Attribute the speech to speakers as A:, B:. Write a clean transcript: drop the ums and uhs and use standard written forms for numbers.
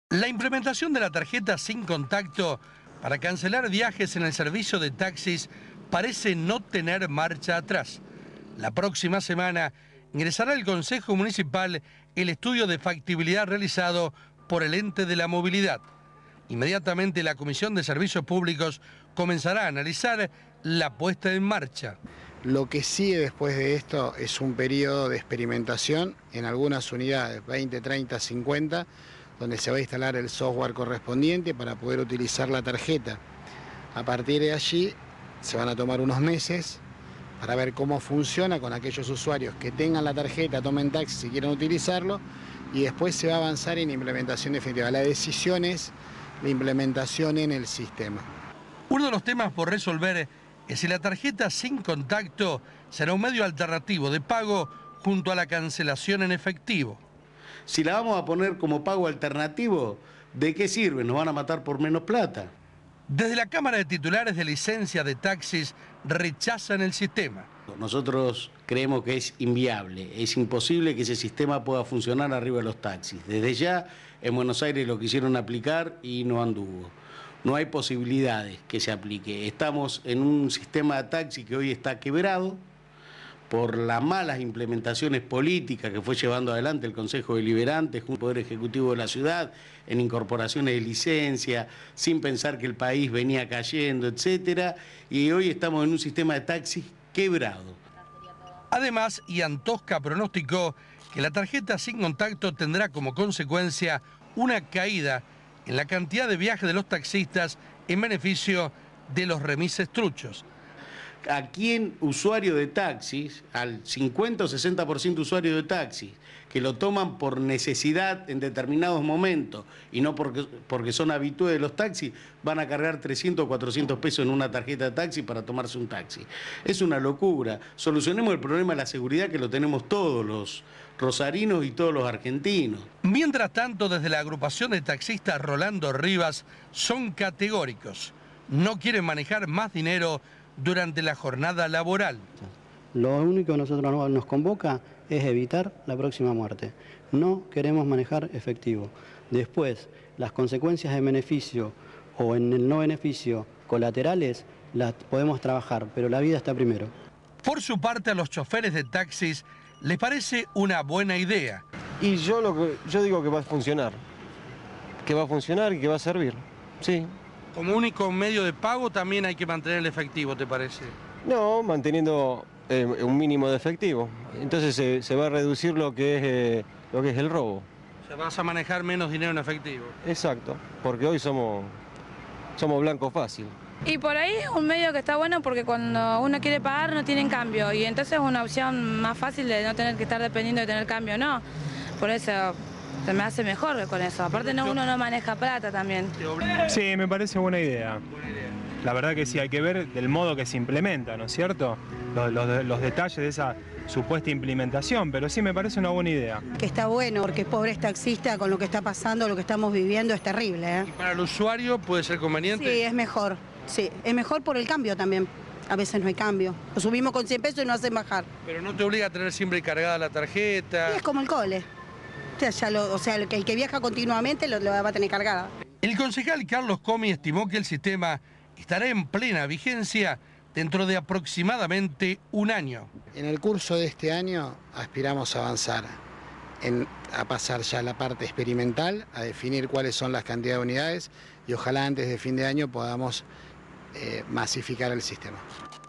A: La implementación de la tarjeta sin contacto para cancelar viajes en el servicio de taxis parece no tener marcha atrás. La próxima semana ingresará al Consejo Municipal el estudio de factibilidad realizado por el ente de la movilidad. Inmediatamente la Comisión de Servicios Públicos comenzará a analizar la puesta en marcha.
B: Lo que sigue después de esto es un periodo de experimentación en algunas unidades, 20, 30, 50, donde se va a instalar el software correspondiente para poder utilizar la tarjeta. A partir de allí se van a tomar unos meses para ver cómo funciona con aquellos usuarios que tengan la tarjeta, tomen taxi si quieren utilizarlo, y después se va a avanzar en implementación definitiva. La decisión es la implementación en el sistema.
A: Uno de los temas por resolver es si la tarjeta sin contacto será un medio alternativo de pago junto a la cancelación en efectivo.
C: Si la vamos a poner como pago alternativo, ¿de qué sirve? Nos van a matar por menos plata.
A: Desde la Cámara de Titulares de Licencia de Taxis rechazan el sistema.
C: Nosotros creemos que es inviable, es imposible que ese sistema pueda funcionar arriba de los taxis. Desde ya en Buenos Aires lo quisieron aplicar y no anduvo. No hay posibilidades que se aplique. Estamos en un sistema de taxi que hoy está quebrado por las malas implementaciones políticas que fue llevando adelante el Consejo Deliberante junto al Poder Ejecutivo de la ciudad, en incorporaciones de licencia, sin pensar que el país venía cayendo, etcétera, y hoy estamos en un sistema de taxis quebrado.
A: Además, Ian Tosca pronosticó que la tarjeta sin contacto tendrá como consecuencia una caída en la cantidad de viajes de los taxistas en beneficio de los remises truchos.
C: ¿A quién usuario de taxis, al 50 o 60% usuario de taxis, que lo toman por necesidad en determinados momentos y no porque son habitués de los taxis, van a cargar 300 o 400 pesos en una tarjeta de taxi para tomarse un taxi? Es una locura. Solucionemos el problema de la seguridad, que lo tenemos todos los rosarinos y todos los argentinos.
A: Mientras tanto, desde la agrupación de taxistas Rolando Rivas son categóricos. No quieren manejar más dinero durante la jornada laboral.
D: Lo único que nosotros nos convoca es evitar la próxima muerte. No queremos manejar efectivo. Después, las consecuencias de beneficio o en el no beneficio colaterales las podemos trabajar, pero la vida está primero.
A: Por su parte, a los choferes de taxis les parece una buena idea.
E: Y yo digo que va a funcionar. Que va a funcionar y que va a servir. Sí.
A: Como único medio de pago también hay que mantener el efectivo, ¿te parece?
E: No, manteniendo un mínimo de efectivo. Entonces se va a reducir lo que es el robo.
A: O sea, vas a manejar menos dinero en efectivo.
E: Exacto, porque hoy somos blanco fácil.
F: Y por ahí es un medio que está bueno porque cuando uno quiere pagar no tienen cambio y entonces es una opción más fácil de no tener que estar dependiendo de tener cambio, ¿no? Por eso se me hace mejor con eso. Aparte uno no maneja plata también.
G: Sí, me parece buena idea. La verdad que sí, hay que ver del modo que se implementa, ¿no es cierto? Los detalles de esa supuesta implementación, pero sí me parece una buena idea.
H: Que está bueno, porque pobres taxistas con lo que está pasando, lo que estamos viviendo, es terrible, ¿eh?
A: ¿Y para el usuario puede ser conveniente?
H: Sí, es mejor. Sí, es mejor por el cambio también. A veces no hay cambio. Lo subimos con 100 pesos y no hacen bajar.
A: Pero no te obliga a tener siempre cargada la tarjeta.
H: Y es como el cole. O sea, el que viaja continuamente lo va a tener cargada.
A: El concejal Carlos Comi estimó que el sistema estará en plena vigencia dentro de aproximadamente un año.
B: En el curso de este año aspiramos a avanzar, a pasar ya a la parte experimental, a definir cuáles son las cantidades de unidades y ojalá antes de fin de año podamos masificar el sistema.